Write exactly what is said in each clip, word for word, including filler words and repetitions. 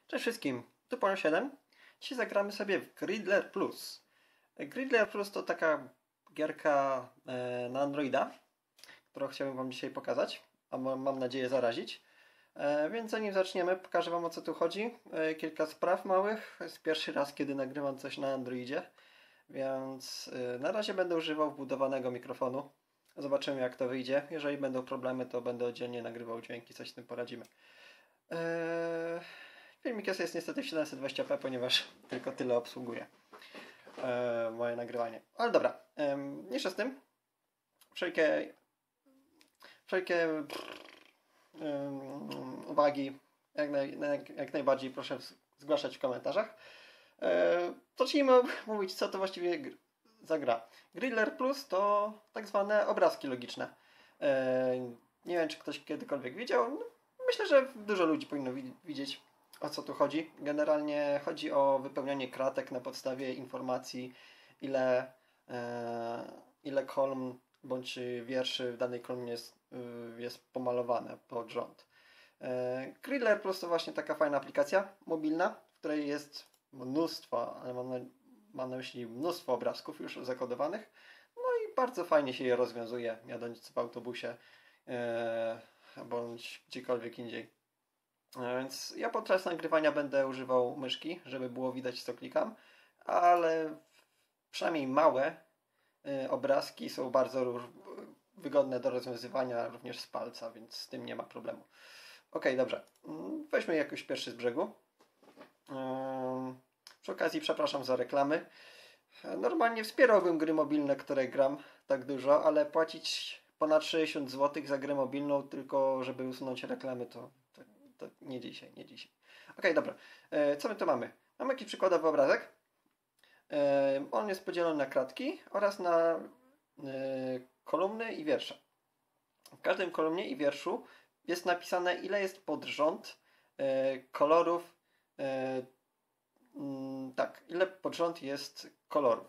Cześć wszystkim, tu Polo siedem. Dzisiaj zagramy sobie w Gridler Plus. Gridler Plus to taka gierka e, na Androida, którą chciałbym Wam dzisiaj pokazać, a mam nadzieję zarazić. E, więc zanim zaczniemy, pokażę Wam, o co tu chodzi. E, kilka spraw małych. Jest pierwszy raz, kiedy nagrywam coś na Androidzie, więc e, na razie będę używał wbudowanego mikrofonu. Zobaczymy, jak to wyjdzie. Jeżeli będą problemy, to będę oddzielnie nagrywał dźwięki, coś z tym poradzimy. Eee... Filmik jest, jest niestety w siedemset dwadzieścia p, ponieważ tylko tyle obsługuje e, moje nagrywanie. Ale dobra, e, mniejsza z tym. Wszelkie, wszelkie pff, e, uwagi jak, naj, jak, jak najbardziej proszę zgłaszać w komentarzach. E, zacznijmy mówić, co to właściwie za gra. Gridler Plus to tak zwane obrazki logiczne. E, nie wiem, czy ktoś kiedykolwiek widział. No, myślę, że dużo ludzi powinno widzieć, o co tu chodzi. Generalnie chodzi o wypełnianie kratek na podstawie informacji, ile, e, ile kolumn bądź wierszy w danej kolumnie jest, y, jest pomalowane pod rząd. E, Gridler Plus to właśnie taka fajna aplikacja mobilna, w której jest mnóstwo, ale mam na, mam na myśli mnóstwo obrazków już zakodowanych. No i bardzo fajnie się je rozwiązuje, jadąc w autobusie e, bądź gdziekolwiek indziej. Więc ja podczas nagrywania będę używał myszki, żeby było widać, co klikam, ale przynajmniej małe y, obrazki są bardzo róż, wygodne do rozwiązywania również z palca, więc z tym nie ma problemu. Ok, dobrze. Weźmy jakoś pierwszy z brzegu. Ym, przy okazji przepraszam za reklamy. Normalnie wspierałbym gry mobilne, które gram tak dużo, ale płacić ponad sześćdziesiąt złotych za grę mobilną tylko, żeby usunąć reklamy, to To nie dzisiaj, nie dzisiaj. Ok, dobra. E, co my tu mamy? Mamy jakiś przykładowy obrazek. E, on jest podzielony na kratki oraz na e, kolumny i wiersze. W każdym kolumnie i wierszu jest napisane, ile jest podrząd e, kolorów. E, m, tak, ile podrząd jest kolorów.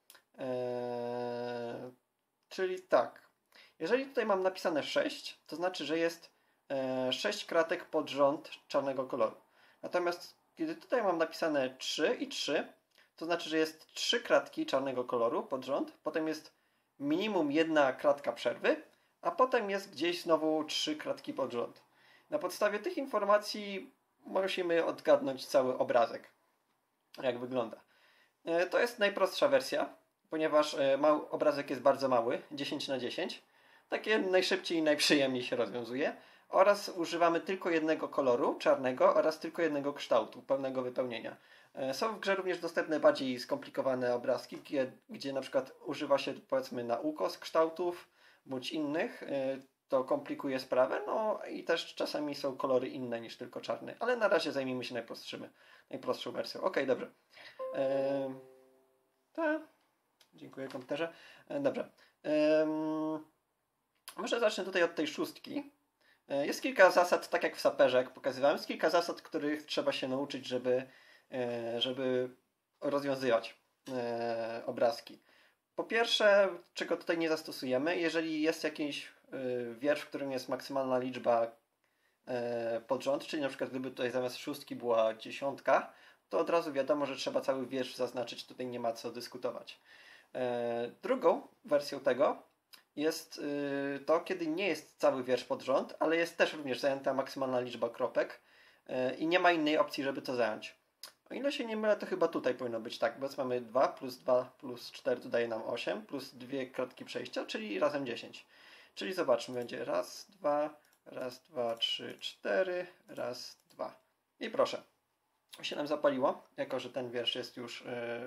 E, czyli tak. Jeżeli tutaj mam napisane sześć, to znaczy, że jest sześć kratek pod rząd czarnego koloru. Natomiast kiedy tutaj mam napisane trzy i trzy, to znaczy, że jest trzy kratki czarnego koloru pod rząd, potem jest minimum jedna kratka przerwy, a potem jest gdzieś znowu trzy kratki pod rząd. Na podstawie tych informacji musimy odgadnąć cały obrazek, jak wygląda. To jest najprostsza wersja, ponieważ mały, obrazek jest bardzo mały, dziesięć na dziesięć. Takie najszybciej i najprzyjemniej się rozwiązuje. Oraz używamy tylko jednego koloru, czarnego, oraz tylko jednego kształtu, pełnego wypełnienia. Są w grze również dostępne bardziej skomplikowane obrazki, gdzie, gdzie na przykład używa się, powiedzmy, na ukos kształtów, bądź innych. To komplikuje sprawę, no i też czasami są kolory inne niż tylko czarny. Ale na razie zajmijmy się najprostszym, najprostszą wersją. Ok, dobrze. Ehm, ta. Dziękuję komputerze. E, dobrze. Ehm, może zacznę tutaj od tej szóstki. Jest kilka zasad, tak jak w saperze, jak pokazywałem, jest kilka zasad, których trzeba się nauczyć, żeby, żeby rozwiązywać obrazki. Po pierwsze, czego tutaj nie zastosujemy, jeżeli jest jakiś wiersz, w którym jest maksymalna liczba pod rząd, czyli na przykład gdyby tutaj zamiast szóstki była dziesiątka, to od razu wiadomo, że trzeba cały wiersz zaznaczyć, tutaj nie ma co dyskutować. Drugą wersją tego jest yy, to, kiedy nie jest cały wiersz pod rząd, ale jest też również zajęta maksymalna liczba kropek yy, i nie ma innej opcji, żeby to zająć. O ile się nie mylę, to chyba tutaj powinno być tak, bo mamy dwa plus dwa plus cztery to daje nam osiem, plus dwie kratki przejścia, czyli razem dziesięć. Czyli zobaczmy, będzie raz, dwa, raz, dwa, trzy, cztery, raz, dwa. I proszę, się nam zapaliło, jako że ten wiersz jest już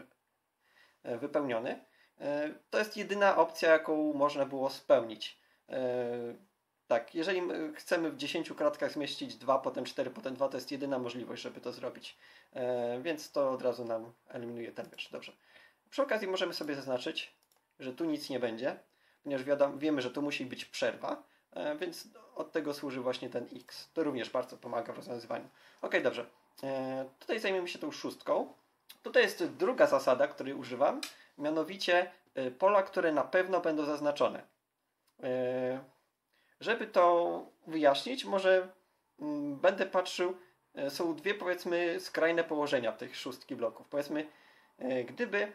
yy, yy, wypełniony. To jest jedyna opcja, jaką można było spełnić. Tak, jeżeli chcemy w dziesięciu kratkach zmieścić dwa, potem cztery, potem dwa, to jest jedyna możliwość, żeby to zrobić. Więc to od razu nam eliminuje ten wiersz. Dobrze. Przy okazji możemy sobie zaznaczyć, że tu nic nie będzie, ponieważ wiadomo, wiemy, że tu musi być przerwa, więc od tego służy właśnie ten X. To również bardzo pomaga w rozwiązywaniu. Ok, dobrze. Tutaj zajmiemy się tą szóstką. Tutaj jest druga zasada, której używam. Mianowicie pola, które na pewno będą zaznaczone. Żeby to wyjaśnić, może będę patrzył, są dwie, powiedzmy, skrajne położenia tych szóstki bloków. Powiedzmy, gdyby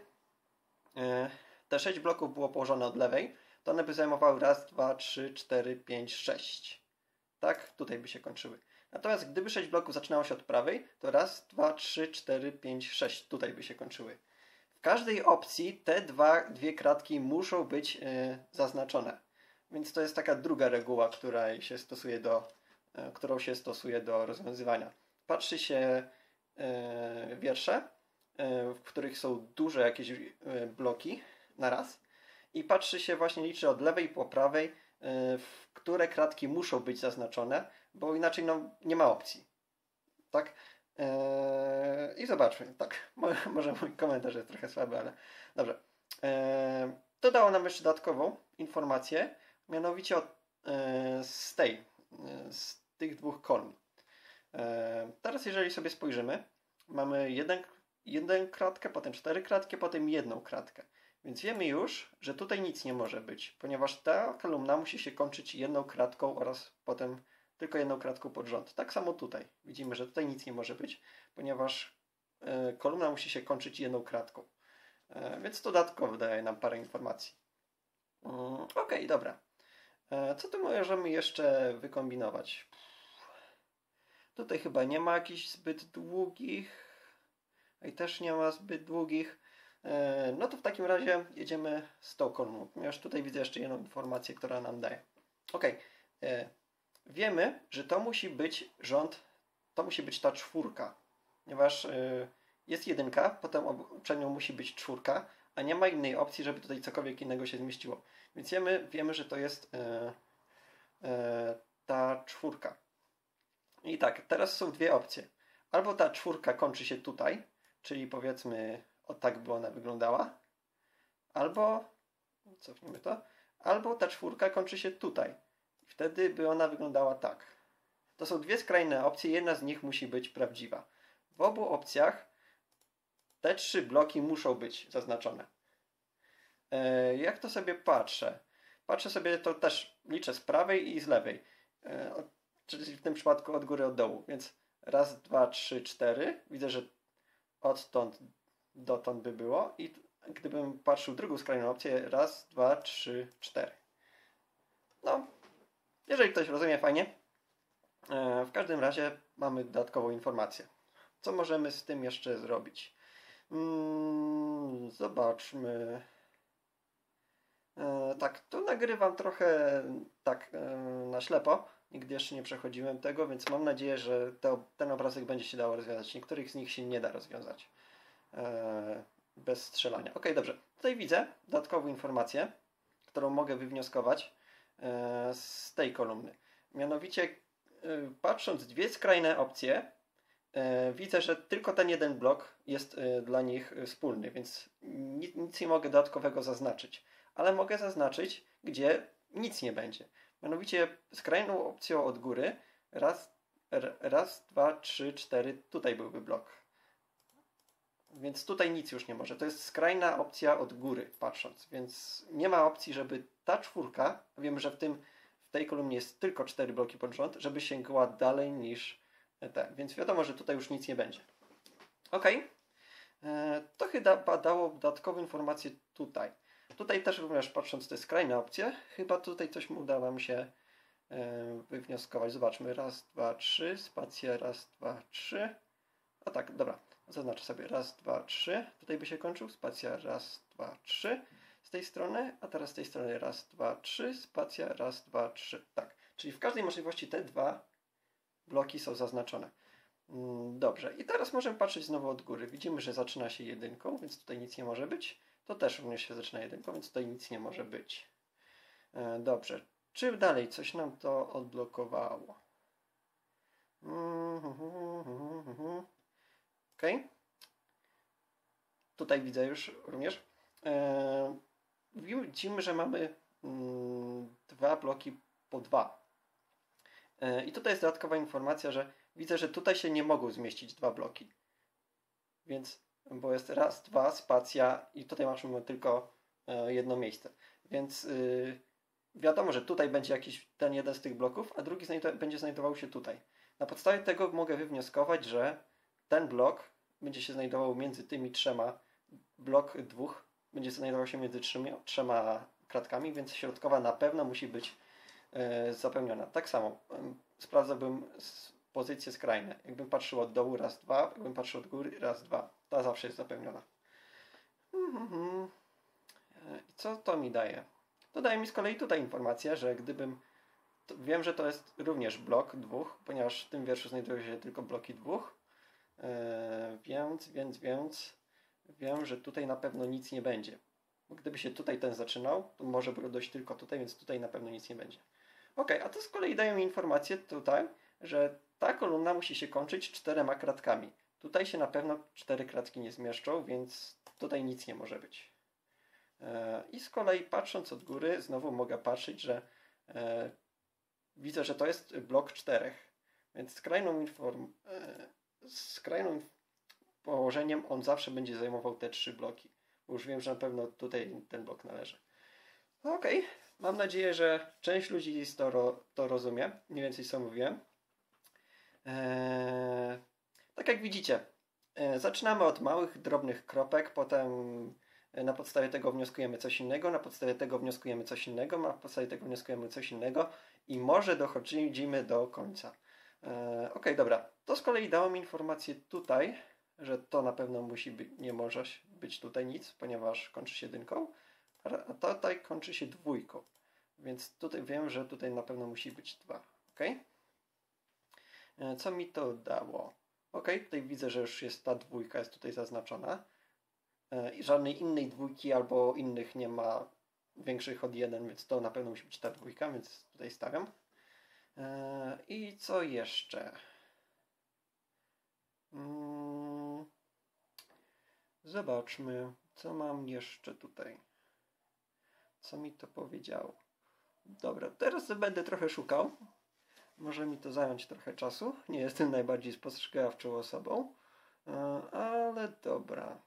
te sześć bloków było położone od lewej, to one by zajmowały raz, dwa, trzy, cztery, pięć, sześć. Tak? Tutaj by się kończyły. Natomiast gdyby sześć bloków zaczynało się od prawej, to raz, dwa, trzy, cztery, pięć, sześć. Tutaj by się kończyły. W każdej opcji te dwa, dwie kratki muszą być yy, zaznaczone. Więc to jest taka druga reguła, która się stosuje do, yy, którą się stosuje do rozwiązywania. Patrzy się yy, wiersze, yy, w których są duże jakieś yy, bloki na raz i patrzy się właśnie, liczy od lewej po prawej, yy, w które kratki muszą być zaznaczone, bo inaczej no, nie ma opcji. Tak? Eee, I zobaczmy. Tak, może mój komentarz jest trochę słaby, ale dobrze. Eee, to dało nam jeszcze dodatkową informację, mianowicie od, e, z tej, e, z tych dwóch kolumn. E, teraz jeżeli sobie spojrzymy, mamy jeden, jeden kratkę, potem cztery kratki, potem jedną kratkę. Więc wiemy już, że tutaj nic nie może być, ponieważ ta kolumna musi się kończyć jedną kratką oraz potem tylko jedną kratką pod rząd. Tak samo tutaj. Widzimy, że tutaj nic nie może być, ponieważ y, kolumna musi się kończyć jedną kratką. Y, więc dodatkowo daje nam parę informacji. Y, ok, dobra. Y, co tu możemy jeszcze wykombinować? Tutaj chyba nie ma jakichś zbyt długich. I też nie ma zbyt długich. Y, no to w takim razie jedziemy z tą kolumną, ponieważ tutaj widzę jeszcze jedną informację, która nam daje. Ok. Y, Wiemy, że to musi być rząd, to musi być ta czwórka, ponieważ y, jest jedynka, potem przed nią musi być czwórka, a nie ma innej opcji, żeby tutaj cokolwiek innego się zmieściło. Więc wiemy, wiemy że to jest y, y, ta czwórka. I tak, teraz są dwie opcje. Albo ta czwórka kończy się tutaj, czyli powiedzmy, o tak by ona wyglądała, albo, cofnijmy to, albo ta czwórka kończy się tutaj. Wtedy by ona wyglądała tak. To są dwie skrajne opcje, jedna z nich musi być prawdziwa. W obu opcjach te trzy bloki muszą być zaznaczone. E, jak to sobie patrzę? Patrzę sobie, to też liczę z prawej i z lewej. E, czyli w tym przypadku od góry, od dołu. Więc raz, dwa, trzy, cztery. Widzę, że odtąd dotąd by było. I gdybym patrzył drugą skrajną opcję, raz, dwa, trzy, cztery. No, jeżeli ktoś rozumie, fajnie. E, w każdym razie mamy dodatkową informację. Co możemy z tym jeszcze zrobić? Mm, zobaczmy. E, tak, tu nagrywam trochę tak e, na ślepo. Nigdy jeszcze nie przechodziłem tego, więc mam nadzieję, że te, ten obrazek będzie się dało rozwiązać. Niektórych z nich się nie da rozwiązać e, bez strzelania. Ok, dobrze. Tutaj widzę dodatkową informację, którą mogę wywnioskować e, z tej kolumny. Mianowicie, e, patrząc dwie skrajne opcje, e, widzę, że tylko ten jeden blok jest e, dla nich wspólny, więc nic, nic nie mogę dodatkowego zaznaczyć. Ale mogę zaznaczyć, gdzie nic nie będzie. Mianowicie skrajną opcją od góry raz, raz, dwa, trzy, cztery, tutaj byłby blok. Więc tutaj nic już nie może. To jest skrajna opcja od góry patrząc, więc nie ma opcji, żeby ta czwórka, wiem, że w, tym, w tej kolumnie jest tylko cztery bloki pod rząd, żeby sięgała dalej niż te. Więc wiadomo, że tutaj już nic nie będzie. Ok. To chyba dało dodatkową informację tutaj. Tutaj też również patrząc te skrajne opcje, chyba tutaj coś udało mi się wywnioskować. Zobaczmy. Raz, dwa, trzy. Spacja. Raz, dwa, trzy. A tak, dobra. Zaznaczę sobie. Raz, dwa, trzy. Tutaj by się kończył. Spacja. Raz, dwa, trzy. Z tej strony. A teraz z tej strony. Raz, dwa, trzy. Spacja. Raz, dwa, trzy. Tak. Czyli w każdej możliwości te dwa bloki są zaznaczone. Dobrze. I teraz możemy patrzeć znowu od góry. Widzimy, że zaczyna się jedynką, więc tutaj nic nie może być. To też również się zaczyna jedynką, więc tutaj nic nie może być. Dobrze. Czy dalej coś nam to odblokowało? Ok. Tutaj widzę już również. Widzimy, że mamy dwa bloki po dwa. I tutaj jest dodatkowa informacja, że widzę, że tutaj się nie mogą zmieścić dwa bloki. Więc, bo jest raz, dwa, spacja i tutaj mamy tylko jedno miejsce. Więc yy, wiadomo, że tutaj będzie jakiś ten jeden z tych bloków, a drugi znajdu- będzie znajdował się tutaj. Na podstawie tego mogę wywnioskować, że ten blok będzie się znajdował między tymi trzema, blok dwóch będzie znajdował się między trzema, trzema kratkami, więc środkowa na pewno musi być e, zapełniona. Tak samo e, sprawdzałbym pozycje skrajne. Jakbym patrzył od dołu raz, dwa, jakbym patrzył od góry raz, dwa. Ta zawsze jest zapełniona. Mhm. I co to mi daje? To daje mi z kolei tutaj informację, że gdybym... Wiem, że to jest również blok dwóch, ponieważ w tym wierszu znajdują się tylko bloki dwóch. Yy, więc, więc, więc wiem, że tutaj na pewno nic nie będzie. Bo gdyby się tutaj ten zaczynał, to może by dojść tylko tutaj, więc tutaj na pewno nic nie będzie. Ok, a to z kolei daje mi informację tutaj, że ta kolumna musi się kończyć czterema kratkami. Tutaj się na pewno cztery kratki nie zmieszczą, więc tutaj nic nie może być. Yy, I z kolei patrząc od góry, znowu mogę patrzeć, że yy, widzę, że to jest blok czterech. Więc skrajną inform... Yy, skrajną położeniem on zawsze będzie zajmował te trzy bloki. Bo już wiem, że na pewno tutaj ten blok należy. Okej, okay. Mam nadzieję, że część ludzi to, ro, to rozumie. Mniej więcej co mówiłem. Eee, tak jak widzicie, e, zaczynamy od małych, drobnych kropek, potem na podstawie tego wnioskujemy coś innego, na podstawie tego wnioskujemy coś innego, na podstawie tego wnioskujemy coś innego i może dochodzimy do końca. E, ok, dobra. To z kolei dało mi informację tutaj, że to na pewno musi być, nie może być tutaj nic, ponieważ kończy się jedynką, a tutaj kończy się dwójką. Więc tutaj wiem, że tutaj na pewno musi być dwa. Ok? Co mi to dało? Ok, tutaj widzę, że już jest ta dwójka, jest tutaj zaznaczona. I żadnej innej dwójki albo innych nie ma większych od jeden, więc to na pewno musi być ta dwójka, więc tutaj stawiam. I co jeszcze? Zobaczmy, co mam jeszcze tutaj. Co mi to powiedziało? Dobra, teraz będę trochę szukał. Może mi to zająć trochę czasu. Nie jestem najbardziej spostrzegawczą osobą. Ale dobra.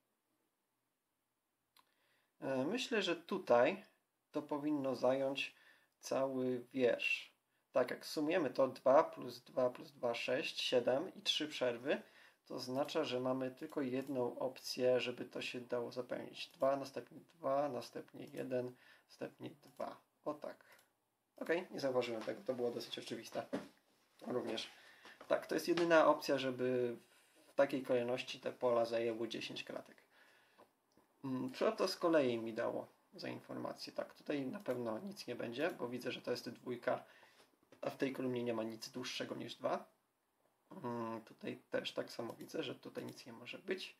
Myślę, że tutaj to powinno zająć cały wiersz. Tak, jak sumujemy to dwa plus dwa plus dwa, sześć, siedem i trzy przerwy, to oznacza, że mamy tylko jedną opcję, żeby to się dało zapełnić. dwa, następnie dwa, następnie jeden, następnie dwa. O tak. Ok, nie zauważyłem tego, to było dosyć oczywiste. Również. Tak, to jest jedyna opcja, żeby w takiej kolejności te pola zajęły dziesięć kratek. Co to z kolei mi dało za informację? Tak, tutaj na pewno nic nie będzie, bo widzę, że to jest dwójka, a w tej kolumnie nie ma nic dłuższego niż dwa. Hmm, tutaj też tak samo widzę, że tutaj nic nie może być.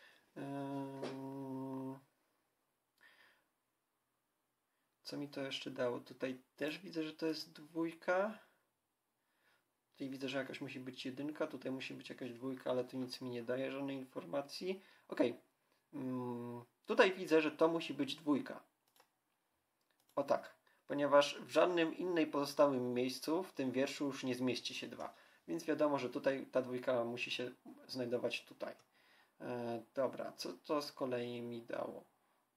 Hmm. Co mi to jeszcze dało? Tutaj też widzę, że to jest dwójka. Tutaj widzę, że jakaś musi być jedynka, tutaj musi być jakaś dwójka, ale tu nic mi nie daje, żadnej informacji. Ok. Hmm. Tutaj widzę, że to musi być dwójka. O tak. Ponieważ w żadnym innej pozostałym miejscu w tym wierszu już nie zmieści się dwa. Więc wiadomo, że tutaj ta dwójka musi się znajdować tutaj. E, dobra, co to z kolei mi dało?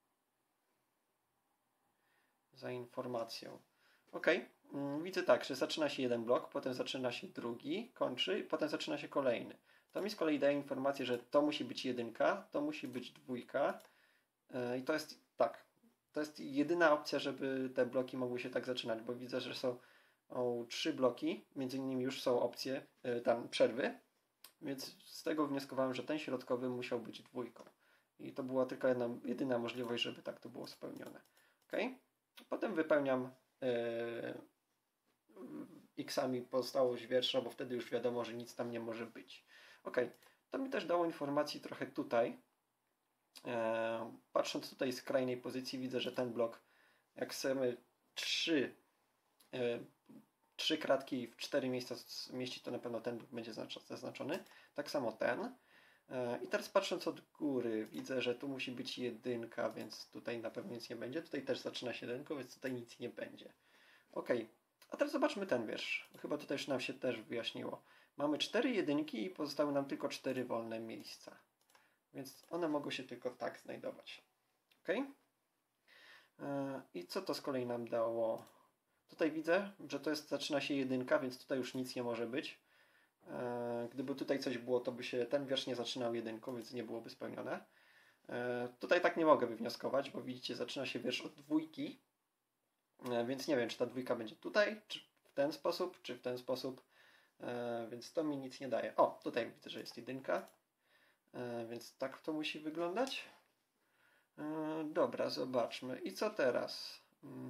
Za informacją. Ok, widzę tak, że zaczyna się jeden blok, potem zaczyna się drugi, kończy, potem zaczyna się kolejny. To mi z kolei daje informację, że to musi być jedynka, to musi być dwójka i to jest tak, to jest jedyna opcja, żeby te bloki mogły się tak zaczynać, bo widzę, że są o, trzy bloki, między innymi już są opcje tam przerwy, więc z tego wnioskowałem, że ten środkowy musiał być dwójką. I to była tylko jedna, jedyna możliwość, żeby tak to było spełnione. Okay? Potem wypełniam yy, x-ami pozostałość wiersza, bo wtedy już wiadomo, że nic tam nie może być. Ok, to mi też dało informacji trochę tutaj. Yy, patrząc tutaj z krajnej pozycji widzę, że ten blok, jak chcemy trzy, yy, trzy kratki w cztery miejsca zmieścić, to na pewno ten blok będzie zaznaczony. Tak samo ten. I teraz patrząc od góry, widzę, że tu musi być jedynka, więc tutaj na pewno nic nie będzie. Tutaj też zaczyna się jedynką, więc tutaj nic nie będzie. Ok, a teraz zobaczmy ten wiersz. Chyba tutaj już nam się też wyjaśniło. Mamy cztery jedynki i pozostały nam tylko cztery wolne miejsca. Więc one mogą się tylko tak znajdować. Ok? I co to z kolei nam dało? Tutaj widzę, że to jest, zaczyna się jedynka, więc tutaj już nic nie może być. Gdyby tutaj coś było, to by się ten wiersz nie zaczynał jedynką, więc nie byłoby spełnione. Tutaj tak nie mogę wywnioskować, bo widzicie, zaczyna się wiersz od dwójki, więc nie wiem, czy ta dwójka będzie tutaj, czy w ten sposób, czy w ten sposób, więc to mi nic nie daje. O, tutaj widzę, że jest jedynka, więc tak to musi wyglądać. Dobra, zobaczmy. I co teraz?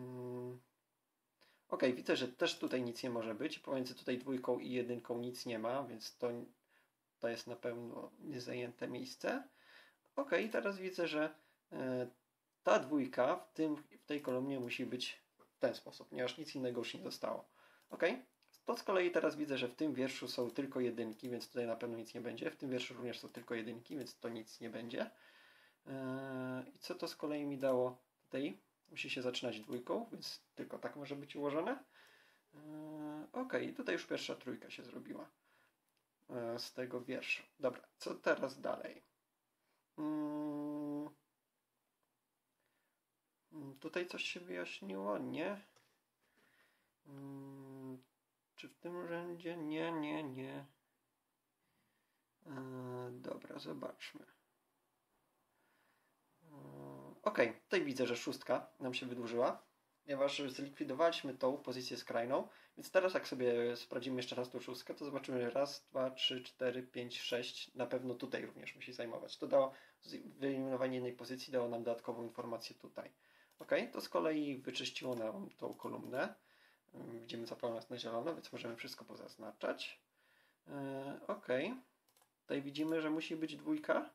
Ok, widzę, że też tutaj nic nie może być. Pomiędzy tutaj dwójką i jedynką nic nie ma, więc to, to jest na pewno niezajęte miejsce. Ok, teraz widzę, że e, ta dwójka w, tym, w tej kolumnie musi być w ten sposób, ponieważ nic innego już nie zostało. Ok, to z kolei teraz widzę, że w tym wierszu są tylko jedynki, więc tutaj na pewno nic nie będzie. W tym wierszu również są tylko jedynki, więc to nic nie będzie. E, I co to z kolei mi dało tutaj? Musi się zaczynać dwójką, więc tylko tak może być ułożone. Ok, tutaj już pierwsza trójka się zrobiła z tego wiersza. Dobra, co teraz dalej? Hmm. Tutaj coś się wyjaśniło? Nie. Hmm. Czy w tym rzędzie? Nie, nie, nie. Dobra, zobaczmy. Ok, tutaj widzę, że szóstka nam się wydłużyła, ponieważ zlikwidowaliśmy tą pozycję skrajną, więc teraz jak sobie sprawdzimy jeszcze raz tą szóstkę, to zobaczymy raz, dwa, trzy, cztery, pięć, sześć, na pewno tutaj również musi zajmować. To dało, wyeliminowanie jednej pozycji dało nam dodatkową informację tutaj. Ok, to z kolei wyczyściło nam tą kolumnę. Widzimy zapalone na zielono, więc możemy wszystko pozaznaczać. Ok, tutaj widzimy, że musi być dwójka.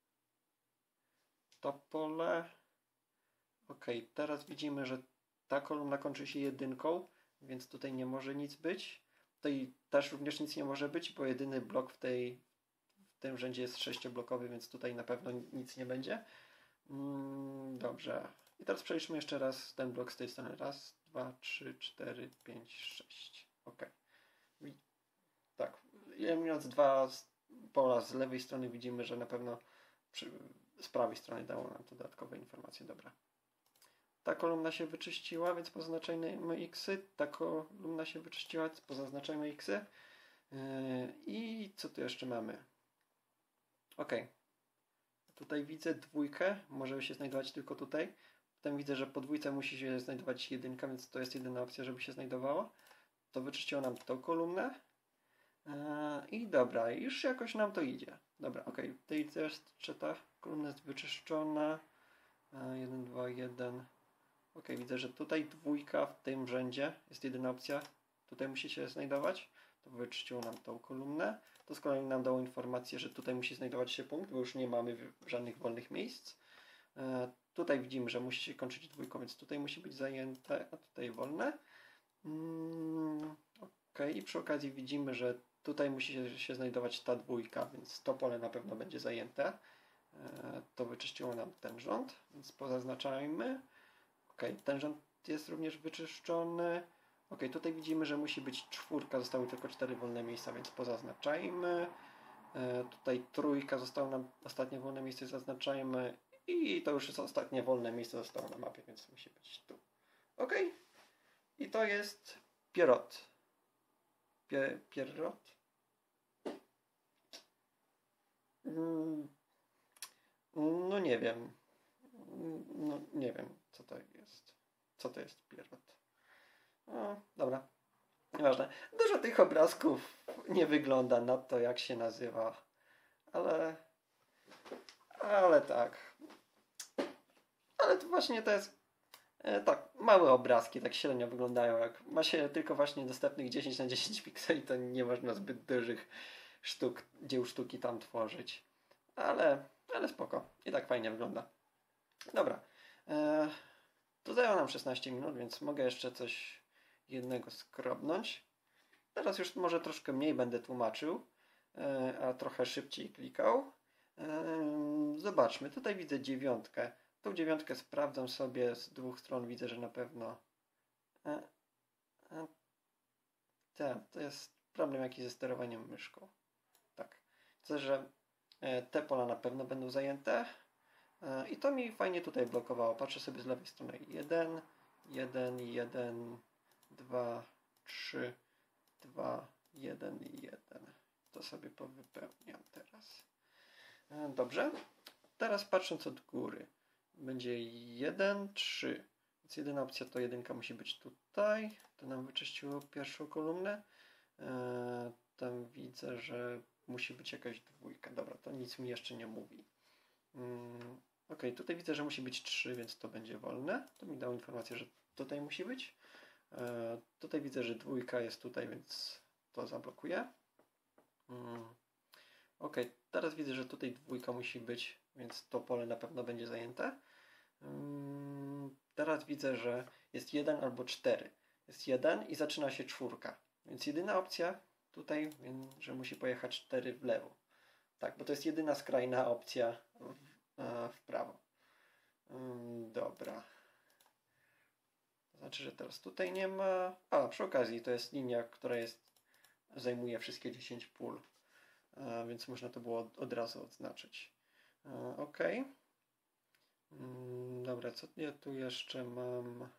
To pole. Ok, teraz widzimy, że ta kolumna kończy się jedynką, więc tutaj nie może nic być. Tutaj też również nic nie może być, bo jedyny blok w, tej, w tym rzędzie jest sześcioblokowy, więc tutaj na pewno nic nie będzie. Mm, dobrze. I teraz przeliczmy jeszcze raz ten blok z tej strony. Raz, dwa, trzy, cztery, pięć, sześć. Ok. Tak. Eliminując dwa pola z lewej strony widzimy, że na pewno przy, z prawej strony dało nam to dodatkowe informacje. Dobra. Ta kolumna się wyczyściła, więc pozaznaczajmy xy. Ta kolumna się wyczyściła, więc pozaznaczajmy xy. Yy, I co tu jeszcze mamy? Ok. Tutaj widzę dwójkę. Może się znajdować tylko tutaj. Potem widzę, że po dwójce musi się znajdować jedynka, więc to jest jedyna opcja, żeby się znajdowała. To wyczyściło nam tą kolumnę. Yy, I dobra, już jakoś nam to idzie. Dobra, ok. Tutaj też ta kolumna jest wyczyszczona. jeden, dwa, jeden. Ok, widzę, że tutaj dwójka w tym rzędzie jest jedyna opcja. Tutaj musi się znajdować. To wyczyściło nam tą kolumnę. To z kolei nam dało informację, że tutaj musi znajdować się punkt, bo już nie mamy żadnych wolnych miejsc. E, tutaj widzimy, że musi się kończyć dwójką, więc tutaj musi być zajęte, a tutaj wolne. Mm, ok, i przy okazji widzimy, że tutaj musi się, się znajdować ta dwójka, więc to pole na pewno będzie zajęte. E, to wyczyściło nam ten rząd, więc pozaznaczajmy. Ok, ten rząd jest również wyczyszczony. Ok, tutaj widzimy, że musi być czwórka, zostały tylko cztery wolne miejsca, więc pozaznaczajmy. E, tutaj trójka, zostało nam ostatnie wolne miejsce, zaznaczajmy. I to już jest ostatnie wolne miejsce, zostało na mapie, więc musi być tu. Ok, i to jest Pierrot. Pie, Pierrot? Mm, no nie wiem. No nie wiem, co to jest. Co to jest Pierrot? No, dobra. Nieważne. Dużo tych obrazków nie wygląda na to, jak się nazywa. Ale... Ale tak. Ale to właśnie to jest... E, tak, małe obrazki, tak średnio wyglądają. Jak ma się tylko właśnie dostępnych dziesięć na dziesięć pikseli, to nie można zbyt dużych sztuk, dzieł sztuki tam tworzyć. Ale... Ale spoko. I tak fajnie wygląda. Dobra. E, to zajęło nam szesnaście minut, więc mogę jeszcze coś jednego skrobnąć. Teraz już może troszkę mniej będę tłumaczył, a trochę szybciej klikał. Zobaczmy, tutaj widzę dziewiątkę. Tą dziewiątkę sprawdzam sobie z dwóch stron, widzę, że na pewno tak, to jest problem jakiś ze sterowaniem myszką. Tak, widzę, że te pola na pewno będą zajęte i to mi fajnie tutaj blokowało. Patrzę sobie z lewej strony. jeden, jeden, jeden, dwa, trzy, dwa, jeden, jeden. to sobie powypełniam teraz. Dobrze. Teraz patrząc od góry. Będzie jeden, trzy. Więc jedyna opcja to jedynka musi być tutaj. To nam wyczyściło pierwszą kolumnę. Eee, tam widzę, że musi być jakaś dwójka. Dobra, to nic mi jeszcze nie mówi. Hmm, ok, tutaj widzę, że musi być trzy, więc to będzie wolne. To mi dało informację, że tutaj musi być. Eee, tutaj widzę, że dwójka jest tutaj, więc to zablokuję. Hmm. Ok, teraz widzę, że tutaj dwójka musi być, więc to pole na pewno będzie zajęte. Hmm, teraz widzę, że jest jeden albo cztery. Jest jeden i zaczyna się czwórka. Więc jedyna opcja tutaj, że musi pojechać cztery w lewo. Tak, bo to jest jedyna skrajna opcja w, w prawo. Hmm, dobra. To znaczy, że teraz tutaj nie ma... A, przy okazji to jest linia, która jest, zajmuje wszystkie dziesięć pól. A, więc można to było od, od razu odznaczyć. A, ok. Hmm, dobra, co ja tu jeszcze mam?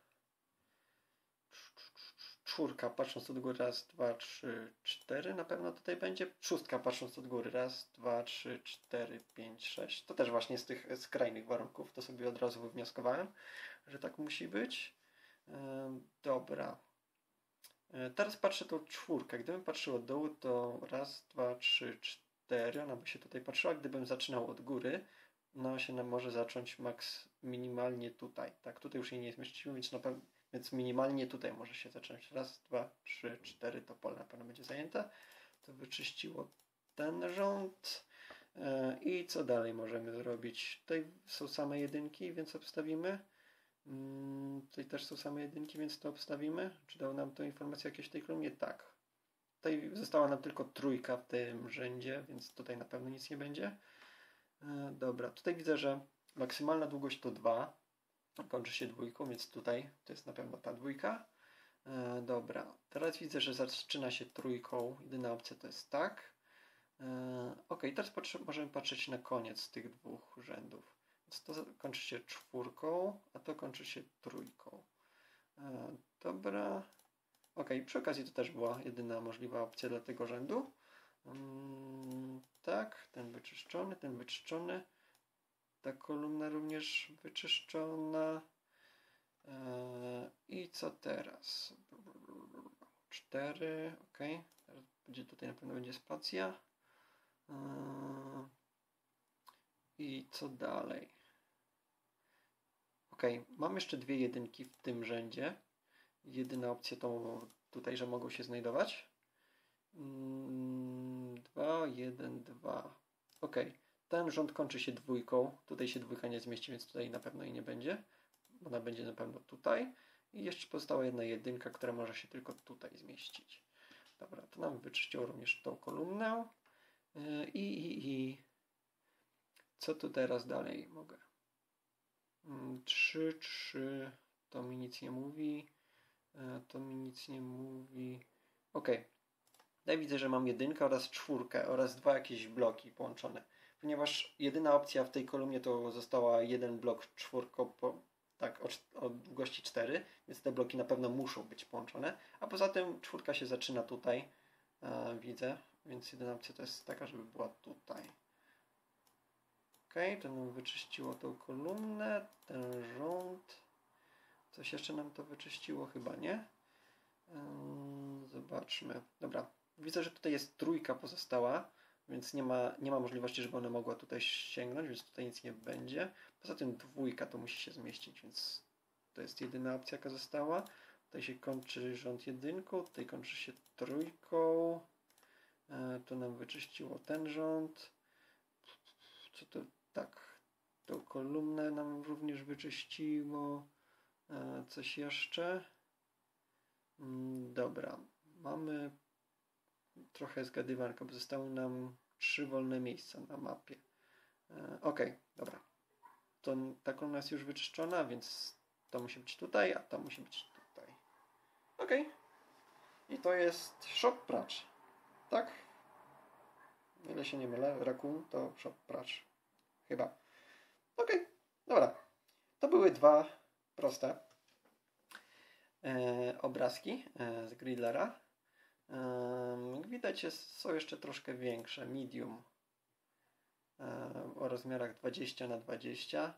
Czwórka, patrząc od góry, raz, dwa, trzy, cztery, na pewno tutaj będzie. Szóstka, patrząc od góry, raz, dwa, trzy, cztery, pięć, sześć. To też właśnie z tych skrajnych warunków, to sobie od razu wywnioskowałem, że tak musi być. E, dobra. E, teraz patrzę tą czwórkę. Gdybym patrzył od dołu, to raz, dwa, trzy, cztery. Ona by się tutaj patrzyła. Gdybym zaczynał od góry, no się nam może zacząć max minimalnie tutaj. Tak, tutaj już jej nie zmieścimy, więc na pewno. Więc minimalnie tutaj może się zacząć. Raz, dwa, trzy, cztery. To pole na pewno będzie zajęte. To wyczyściło ten rząd. Yy, I co dalej możemy zrobić? Tutaj są same jedynki, więc obstawimy. Yy, tutaj też są same jedynki, więc to obstawimy. Czy dał nam to informację jakieś w tej kolumnie? Tak. Tutaj została nam tylko trójka w tym rzędzie, więc tutaj na pewno nic nie będzie. Yy, dobra, tutaj widzę, że maksymalna długość to dwa. Kończy się dwójką, więc tutaj to jest na pewno ta dwójka. E, dobra, teraz widzę, że zaczyna się trójką. Jedyna opcja to jest tak. E, ok, teraz patrzy, możemy patrzeć na koniec tych dwóch rzędów. Więc to kończy się czwórką, a to kończy się trójką. E, dobra. Ok, przy okazji to też była jedyna możliwa opcja dla tego rzędu. Mm, tak, ten wyczyszczony, ten wyczyszczony. Ta kolumna również wyczyszczona. Eee, I co teraz? cztery, ok. Teraz będzie, tutaj na pewno będzie spacja. Eee, I co dalej? Ok, mam jeszcze dwie jedynki w tym rzędzie. Jedyna opcja to tutaj, że mogą się znajdować. dwa, jeden, dwa. Ok. Ten rząd kończy się dwójką. Tutaj się dwójka nie zmieści, więc tutaj na pewno jej nie będzie. Ona będzie na pewno tutaj. I jeszcze pozostała jedna jedynka, która może się tylko tutaj zmieścić. Dobra, to nam wyczyściło również tą kolumnę. I, i, i co tu teraz dalej mogę? trzy, trzy. To mi nic nie mówi. To mi nic nie mówi. Ok. Tutaj widzę, że mam jedynkę oraz czwórkę oraz dwa jakieś bloki połączone. Ponieważ jedyna opcja w tej kolumnie to została jeden blok czwórko, po, tak, o, o długości cztery, więc te bloki na pewno muszą być połączone. A poza tym czwórka się zaczyna tutaj, e, widzę, więc jedyna opcja to jest taka, żeby była tutaj. Ok, to nam wyczyściło tą kolumnę, ten rząd. Coś jeszcze nam to wyczyściło? Chyba nie. E, zobaczmy. Dobra, widzę, że tutaj jest trójka pozostała. Więc nie ma, nie ma możliwości, żeby ona mogła tutaj sięgnąć, więc tutaj nic nie będzie. Poza tym dwójka to musi się zmieścić, więc to jest jedyna opcja, jaka została. Tutaj się kończy rząd jedynką, tutaj kończy się trójką. E, to nam wyczyściło ten rząd. Co to? Tak, tą kolumnę nam również wyczyściło. E, coś jeszcze? Mm, dobra, mamy trochę zgadywanka, bo zostały nam trzy wolne miejsca na mapie. E, ok, dobra. To, ta kolumna jest już wyczyszczona, więc to musi być tutaj, a to musi być tutaj. Ok. I to jest shop pracz. Tak? O ile się nie mylę, Raccoon to shop pracz. Chyba. Ok, dobra. To były dwa proste e, obrazki e, z Gridlera. Jak widać jest, są jeszcze troszkę większe, medium o rozmiarach dwadzieścia na dwadzieścia.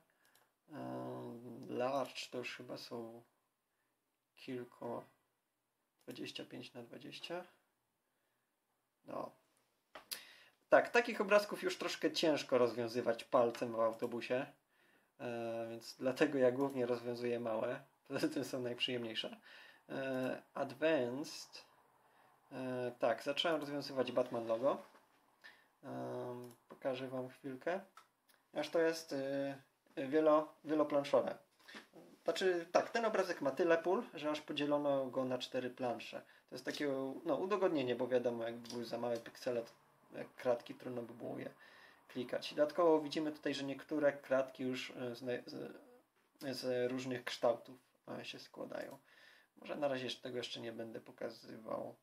Large to już chyba są kilku, dwadzieścia pięć na dwadzieścia. No. Tak, takich obrazków już troszkę ciężko rozwiązywać palcem w autobusie, e, więc dlatego ja głównie rozwiązuję małe, poza tym są najprzyjemniejsze. E, advanced, e, tak, zacząłem rozwiązywać Batman logo. E, pokażę Wam chwilkę. Aż to jest e, wielo, wieloplanszowe. Znaczy, tak, ten obrazek ma tyle pól, że aż podzielono go na cztery plansze. To jest takie no, udogodnienie, bo wiadomo, jakby były za małe piksele, to jak kratki trudno by było je klikać. Dodatkowo widzimy tutaj, że niektóre kratki już z, z, z różnych kształtów się składają. Może na razie tego jeszcze nie będę pokazywał.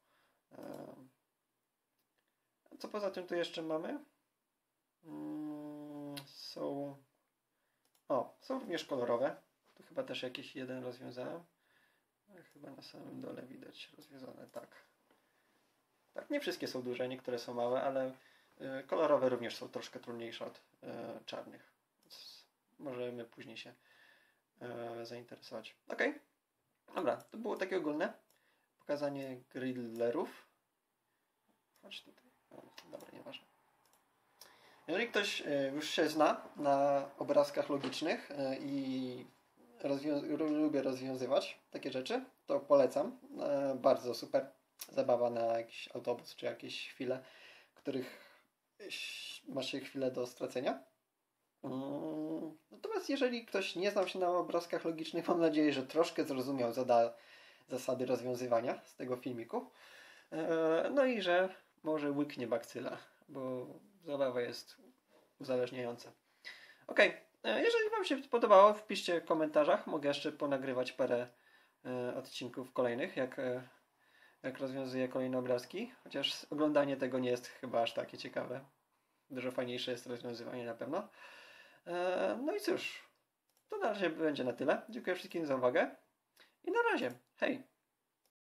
Co poza tym tu jeszcze mamy? Są, o, są również kolorowe. Tu chyba też jakiś jeden rozwiązałem. Chyba na samym dole widać rozwiązane, tak. Tak, nie wszystkie są duże, niektóre są małe, ale y, kolorowe również są troszkę trudniejsze od y, czarnych. Więc możemy później się y, zainteresować. Ok, dobra, to było takie ogólne pokazanie grillerów. Chodź tutaj. O, dobra, nieważne. Jeżeli ktoś y, już się zna na obrazkach logicznych y, i rozwią- lubię rozwiązywać takie rzeczy, to polecam. Y, bardzo super zabawa na jakiś autobus, czy jakieś chwile, których masz się chwilę do stracenia. Natomiast jeżeli ktoś nie znał się na obrazkach logicznych, mam nadzieję, że troszkę zrozumiał zada- zasady rozwiązywania z tego filmiku. No i że może łyknie bakcyla, bo zabawa jest uzależniająca. Ok, jeżeli Wam się podobało, wpiszcie w komentarzach. Mogę jeszcze ponagrywać parę odcinków kolejnych, jak jak rozwiązuję kolejne obrazki, chociaż oglądanie tego nie jest chyba aż takie ciekawe. Dużo fajniejsze jest rozwiązywanie na pewno. Eee, no i cóż, to na razie będzie na tyle. Dziękuję wszystkim za uwagę i na razie. Hej!